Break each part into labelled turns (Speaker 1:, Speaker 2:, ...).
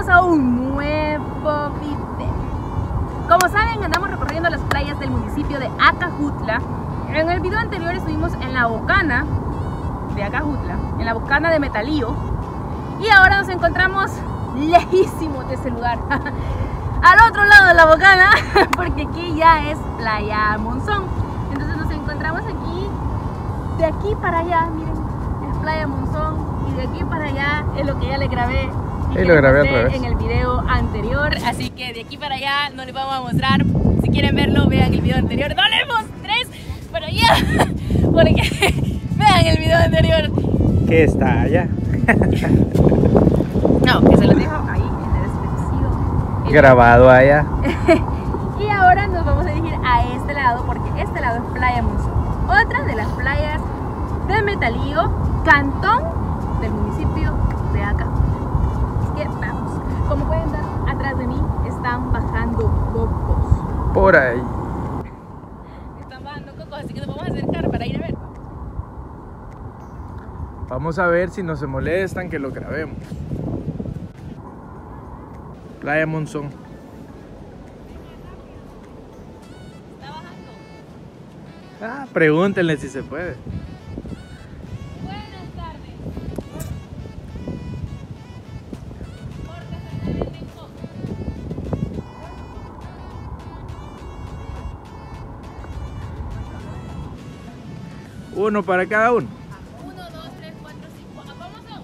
Speaker 1: bienvenidos a un nuevo video. Como saben, andamos recorriendo las playas del municipio de Acajutla. En el video anterior estuvimos en la bocana de Acajutla, en la bocana de Metalío, y ahora nos encontramos lejísimos de ese lugar, al otro lado de la bocana, porque aquí ya es Playa Monzón. Entonces nos encontramos aquí, de aquí para allá, miren, es Playa Monzón, y de aquí para allá es lo que ya le grabé. Y lo grabé otra vez en el video anterior, así que de aquí para allá no les vamos a mostrar. Si quieren verlo, vean el video anterior. No les mostres para allá, porque vean el video anterior.
Speaker 2: ¿Qué está allá?
Speaker 1: No, que se los dejo ahí en la descripción.
Speaker 2: Grabado allá.
Speaker 1: Y ahora nos vamos a dirigir a este lado, porque este lado es Playa Monzón, otra de las playas de Metalío, cantón del municipio de Acajutla. Así que vamos. Como pueden ver atrás de mí, están bajando cocos.
Speaker 2: Por ahí.
Speaker 1: Están bajando cocos, así que nos vamos a acercar para ir a ver.
Speaker 2: Vamos a ver si no se molestan que lo grabemos. Playa Monzón.
Speaker 1: ¿Está bajando?
Speaker 2: Pregúntenle si se puede.
Speaker 1: Buenas tardes. Porque se le venden cocos.
Speaker 2: Uno para cada uno.
Speaker 1: 1, 2, 3, 4, 5. ¿A cómo son?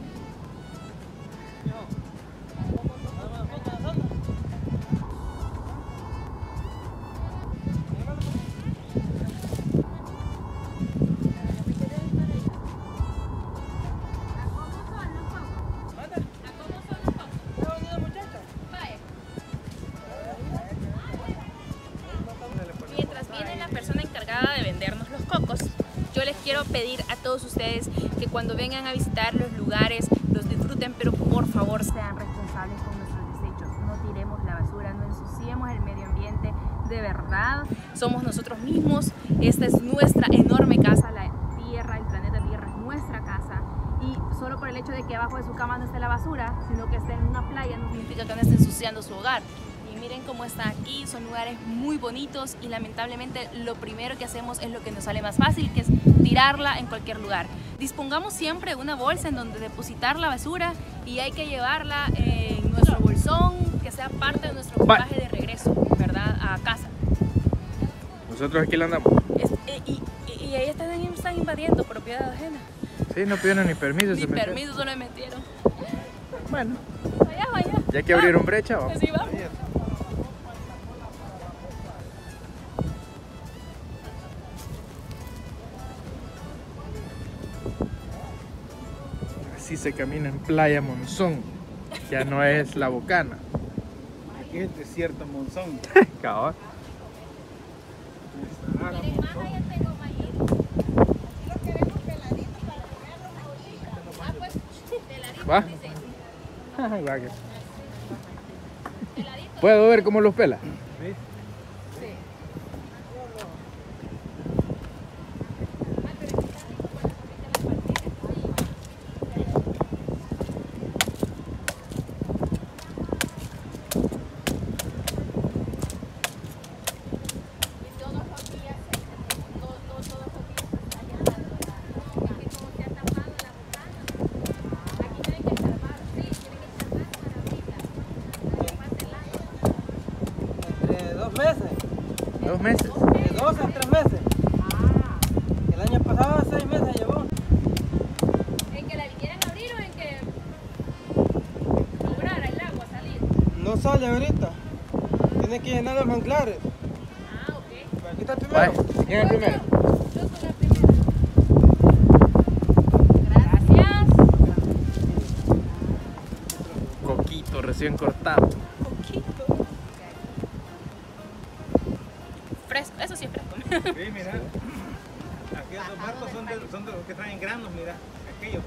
Speaker 1: Mientras viene la persona encargada de vendernos los cocos, yo les quiero pedir a todos ustedes que cuando vengan a visitar los lugares los disfruten, pero por favor sean responsables con nuestros desechos. No tiremos la basura, no ensuciemos el medio ambiente, de verdad. Somos nosotros mismos, esta es nuestra enorme casa, la Tierra, el planeta Tierra es nuestra casa, y solo por el hecho de que abajo de su cama no esté la basura, sino que esté en una playa, no significa que no esté ensuciando su hogar. Y miren cómo está aquí, son lugares muy bonitos y lamentablemente lo primero que hacemos es lo que nos sale más fácil, que es tirarla en cualquier lugar. Dispongamos siempre de una bolsa en donde depositar la basura y hay que llevarla en nuestro bolsón, que sea parte de nuestro equipaje de regreso, ¿verdad? A casa.
Speaker 2: Nosotros aquí la andamos.
Speaker 1: Y ahí están invadiendo propiedad ajena.
Speaker 2: Sí, no pidieron ni permiso.
Speaker 1: Ni permiso, solo me metieron.
Speaker 2: Bueno,
Speaker 1: Vaya.
Speaker 2: ya que abrieron brecha, vamos.
Speaker 1: Así va.
Speaker 2: Así se camina en Playa Monzón. Ya no es la bocana.
Speaker 3: Aquí es el desierto Monzón.
Speaker 2: Cabal.
Speaker 1: Miren, más allá tengo maíz.
Speaker 4: Aquí lo queremos peladito para comerlos ahorita.
Speaker 1: Ah, pues, peladito,
Speaker 2: ¿Va?
Speaker 1: dice.
Speaker 2: Va que-
Speaker 1: Peladito.
Speaker 2: ¿Puedo ver cómo los pela?
Speaker 3: ¿Ves?
Speaker 1: Sí.
Speaker 3: Entre 2 meses.
Speaker 2: 2 meses.
Speaker 3: De 2 a 3 meses. El año pasado 6 meses llevó.
Speaker 1: ¿En que la vinieran a abrir o en que lograra el agua salir?
Speaker 3: No sale ahorita. Tiene que llenar los manglares.
Speaker 1: Ah, ok.
Speaker 3: Aquí está el
Speaker 2: Vaya,
Speaker 3: primero.
Speaker 2: ¿quién es el primero?
Speaker 1: Yo soy la primera. Gracias.
Speaker 2: Coquito recién cortado.
Speaker 1: Poquito. Fresco, eso sí es fresco.
Speaker 3: Sí, mira. Aquellos barcos son de los que traen granos, mira. Aquellos.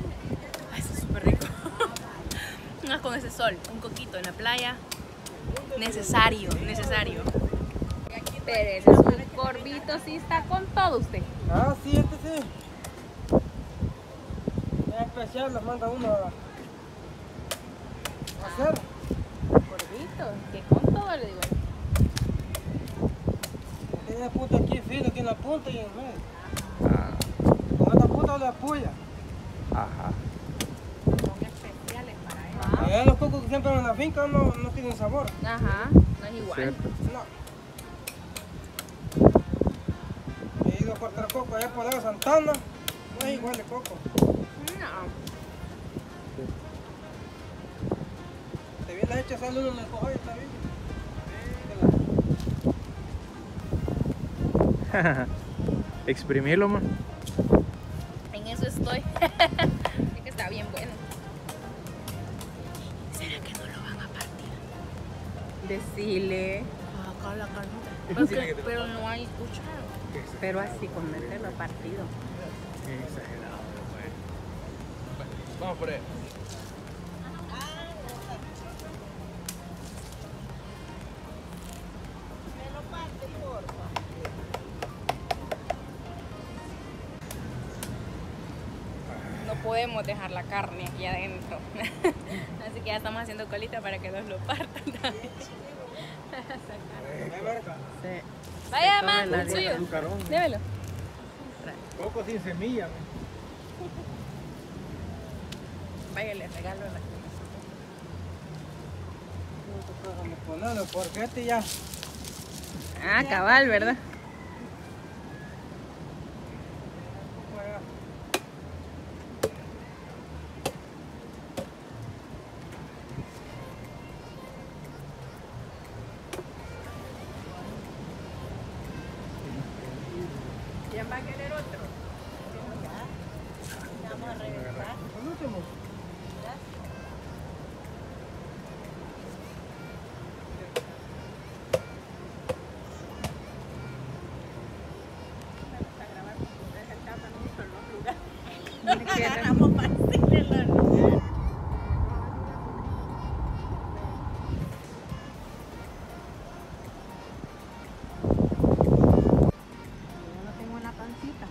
Speaker 1: Ay, eso es súper rico. Con ese sol, un coquito en la playa. Necesario, necesario. Pero ese es un corvito, sí está con todo usted.
Speaker 5: Ah, sí, este sí. Es especial, los manda uno a hacer.
Speaker 1: Corvito, que con todo le digo.
Speaker 5: Tiene punta aquí, filo, aquí en la punta y en el medio.
Speaker 2: Ah,
Speaker 5: Con esta punta le apoya.
Speaker 2: ajá.
Speaker 1: Son especiales para él.
Speaker 5: Allá los cocos que siempre en la finca no tienen sabor.
Speaker 1: Ajá, no es igual.
Speaker 2: Cierto.
Speaker 5: No. He ido a cortar coco allá por la Santana. No es igual de coco.
Speaker 1: No.
Speaker 5: Te vienes hecho sal uno en el cojo y está bien.
Speaker 2: Exprimirlo más.
Speaker 1: En eso estoy. Es que está bien bueno. ¿Será que no lo van a partir?
Speaker 6: Decirle,
Speaker 1: Acá la carnita.
Speaker 2: Decirle que
Speaker 1: Pero no hay cuchara.
Speaker 6: pero así con meterlo partido.
Speaker 2: Qué exagerado, pues. Vamos por ahí.
Speaker 4: Me lo parte, porfa.
Speaker 1: No podemos dejar la carne aquí adentro. Así que ya estamos haciendo colita para que nos lo partan también.
Speaker 6: Sí.
Speaker 1: Vaya,
Speaker 6: Se come
Speaker 1: mamá,
Speaker 6: la
Speaker 1: el suyo.
Speaker 3: Azucarón.
Speaker 1: Démelo.
Speaker 3: Coco sin semilla.
Speaker 1: Vaya, le regalo la
Speaker 5: Vamos a ponerlo porque este ya.
Speaker 6: Ah, cabal, ¿verdad?
Speaker 1: ¿Quién va a querer otro?
Speaker 4: Vamos a regresar.
Speaker 5: El último.
Speaker 4: Vamos a partirle la luz.
Speaker 6: Yo no tengo una pancita.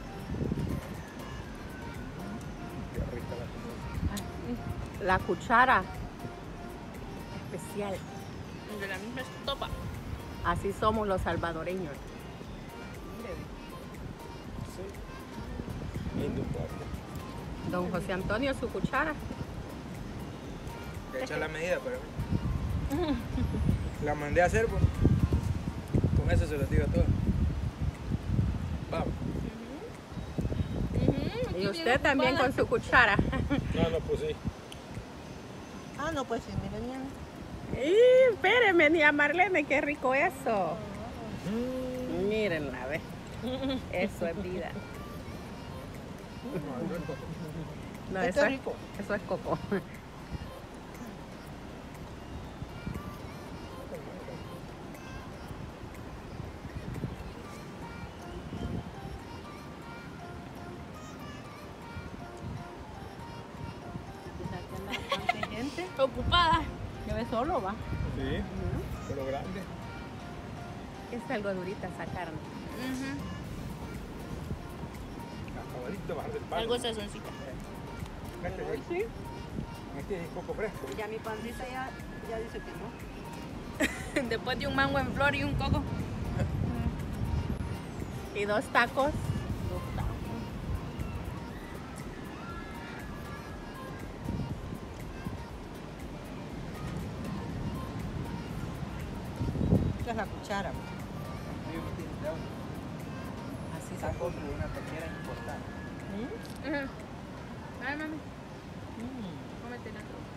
Speaker 6: La cuchara especial.
Speaker 1: De la misma estopa.
Speaker 6: Así somos los salvadoreños. Don José Antonio, su cuchara.
Speaker 2: Le echa la medida, pero. La mandé a hacer, pues. Con eso se lo digo todo. Vamos.
Speaker 6: Y usted también con su cuchara.
Speaker 3: No, pues sí.
Speaker 4: Ah, no, pues sí, miren bien.
Speaker 6: Y espéreme, ni a Marlene, qué rico eso. Mírenla, ve. Eso es vida. No,
Speaker 4: Este
Speaker 6: eso
Speaker 4: es
Speaker 6: es
Speaker 4: rico.
Speaker 6: Eso es coco.
Speaker 4: Gente.
Speaker 1: Ocupada.
Speaker 6: Yo ve solo, va.
Speaker 3: Sí, pero grande.
Speaker 6: Es algo durita esa carne.
Speaker 3: Acabadito de bajar del palo.
Speaker 1: Algo sazoncita.
Speaker 3: Este es coco fresco.
Speaker 4: Ya mi pancita ya dice que no.
Speaker 1: Después de un mango en flor y un coco.
Speaker 6: Y 2 tacos.
Speaker 4: Esta es la cuchara.
Speaker 5: Así se compra una cualquiera importante.
Speaker 1: Ay, mami. Cómetela.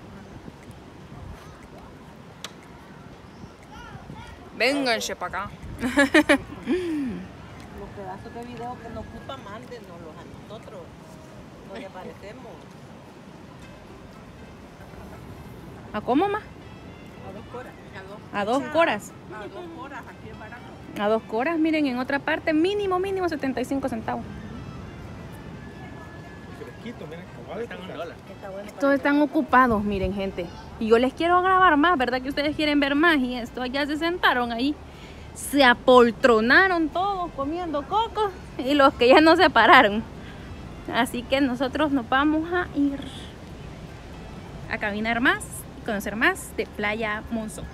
Speaker 1: Vénganse para acá.
Speaker 4: Los pedazos de video que nos ocupa, mándenoslos a nosotros. No le aparecemos.
Speaker 6: ¿A cómo más?
Speaker 4: A 2 horas.
Speaker 6: A 2 horas.
Speaker 4: A 2 horas, aquí es barato.
Speaker 6: A 2 horas, miren, en otra parte, mínimo 75 centavos.
Speaker 3: chiquitos, miren, cabal, están en $1.
Speaker 4: Está bueno.
Speaker 1: Todos están ocupados, miren, gente. Y yo les quiero grabar más, ¿verdad? Que ustedes quieren ver más. Y esto ya se sentaron ahí. Se apoltronaron todos comiendo cocos. Y los que ya no se pararon. Así que nosotros nos vamos a ir a caminar más y conocer más de Playa Monzón.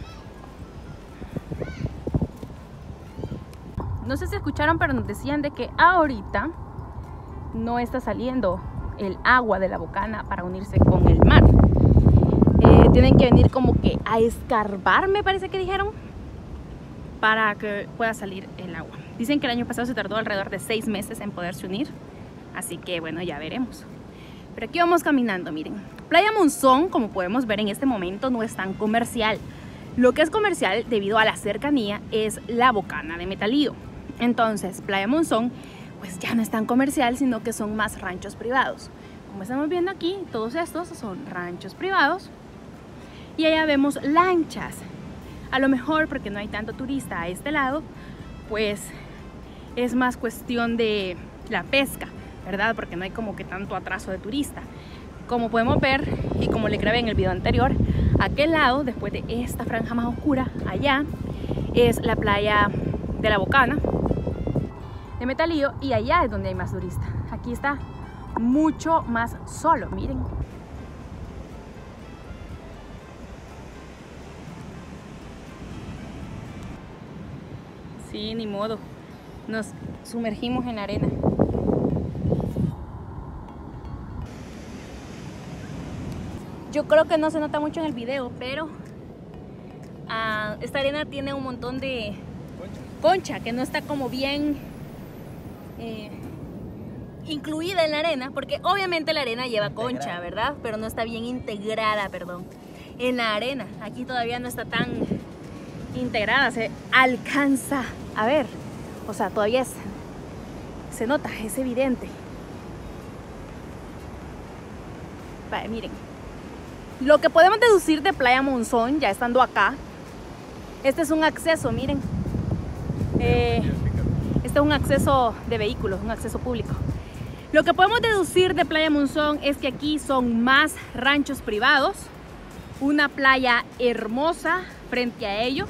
Speaker 1: No sé si escucharon, pero nos decían de que ahorita no está saliendo el agua de la Bocana para unirse con el mar. Tienen que venir como que a escarbar, me parece que dijeron, para que pueda salir el agua. Dicen que el año pasado se tardó alrededor de 6 meses en poderse unir, así que bueno, ya veremos. Pero aquí vamos caminando, miren. Playa Monzón, como podemos ver en este momento, no es tan comercial. Lo que es comercial debido a la cercanía es la Bocana de Metalío. Entonces, Playa Monzón pues ya no es tan comercial, sino que son más ranchos privados. Como estamos viendo aquí, todos estos son ranchos privados. Y allá vemos lanchas. A lo mejor porque no hay tanto turista a este lado, pues es más cuestión de la pesca, ¿verdad? Porque no hay como que tanto atraso de turista. Como podemos ver, y como le grabé en el video anterior, aquel lado, después de esta franja más oscura, allá es la playa de la Bocana de Metalío, y allá es donde hay más turistas. Aquí está mucho más solo, miren. Sí, ni modo. Nos sumergimos en la arena. Yo creo que no se nota mucho en el video, pero esta arena tiene un montón de concha que no está como bien incluida en la arena, porque obviamente la arena lleva concha, ¿verdad? Pero no está bien integrada, perdón, en la arena. Aquí todavía no está tan integrada, se alcanza a ver, o sea, todavía se nota, es evidente. Vale, miren, lo que podemos deducir de Playa Monzón, ya estando acá, este es un acceso, miren, este es un acceso de vehículos, un acceso público. Lo que podemos deducir de Playa Monzón es que aquí son más ranchos privados, una playa hermosa frente a ellos,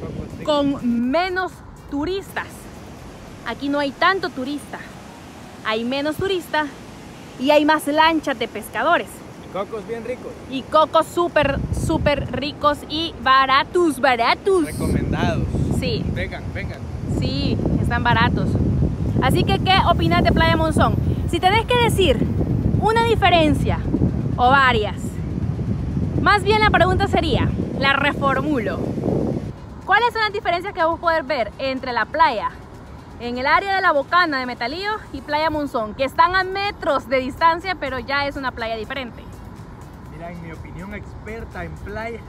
Speaker 1: con menos turistas. Aquí no hay tanto turista, hay menos turistas y hay más lanchas de pescadores.
Speaker 2: Cocos bien ricos.
Speaker 1: Y cocos súper ricos y baratos.
Speaker 2: Recomendados.
Speaker 1: Sí.
Speaker 2: Vengan.
Speaker 1: Sí, están baratos. Así que, ¿qué opinas de Playa Monzón? Si tenés que decir una diferencia o varias, más bien la pregunta sería, la reformulo. ¿Cuáles son las diferencias que vos podés ver entre la playa en el área de la Bocana de Metalío y Playa Monzón, que están a metros de distancia, pero ya es una playa diferente?
Speaker 2: Mira, en mi opinión experta en playa.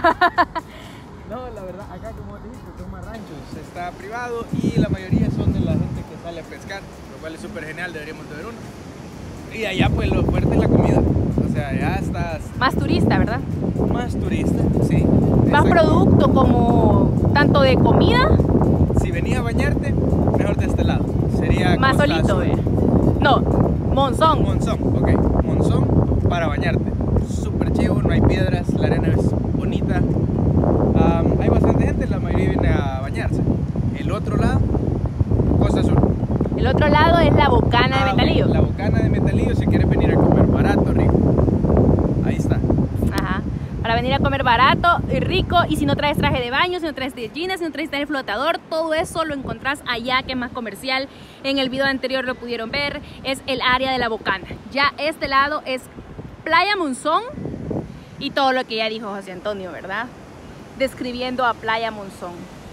Speaker 2: No, la verdad, acá como te dije, son más ranchos. Está privado y la mayoría son de la gente que sale a pescar, lo cual es súper genial, deberíamos de ver uno. Y allá pues lo fuerte es la comida. O sea, ya estás...
Speaker 1: Más turista, ¿verdad?
Speaker 2: Más turista, sí.
Speaker 1: Más
Speaker 2: Exacto.
Speaker 1: producto como tanto de comida.
Speaker 2: Si venías a bañarte, mejor de este lado. Sería
Speaker 1: Más
Speaker 2: Costa
Speaker 1: solito,
Speaker 2: Azul.
Speaker 1: No, Monzón.
Speaker 2: Monzón, ok. Monzón para bañarte. Súper chivo, no hay piedras, la arena es bonita. Hay bastante gente, la mayoría viene a bañarse. El otro lado, Costa Azul.
Speaker 1: El otro lado es la Bocana de Metalío.
Speaker 2: La Bocana de Metalío, si quieres venir a comer barato, rico. Ahí está.
Speaker 1: Ajá. Para venir a comer barato y rico, y si no traes traje de baño, si no traes de jeans, si no traes el flotador, todo eso lo encontrás allá, que es más comercial. En el video anterior lo pudieron ver, es el área de la Bocana. Ya este lado es Playa Monzón y todo lo que ya dijo José Antonio, ¿verdad? Describiendo a Playa Monzón.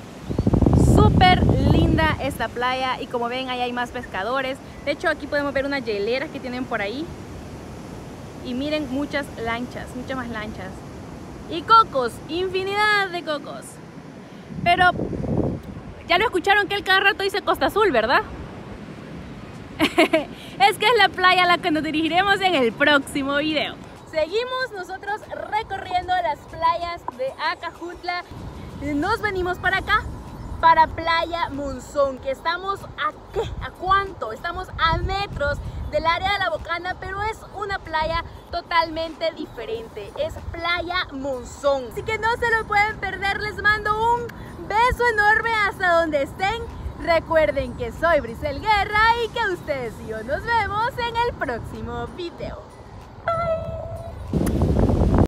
Speaker 1: Súper linda esta playa, y como ven, ahí hay más pescadores. De hecho, aquí podemos ver unas hieleras que tienen por ahí. Y miren, muchas lanchas, muchas más lanchas. Y cocos, infinidad de cocos. Pero ya lo escucharon que él cada rato dice Costa Azul, ¿verdad? Es que es la playa a la que nos dirigiremos en el próximo video. Seguimos nosotros recorriendo las playas de Acajutla. Nos venimos para acá, para Playa Monzón, que estamos ¿a qué? ¿A cuánto? Estamos a metros del área de La Bocana, pero es una playa totalmente diferente. Es Playa Monzón. Así que no se lo pueden perder. Les mando un beso enorme hasta donde estén. Recuerden que soy Brisel Guerra y que ustedes y yo nos vemos en el próximo video.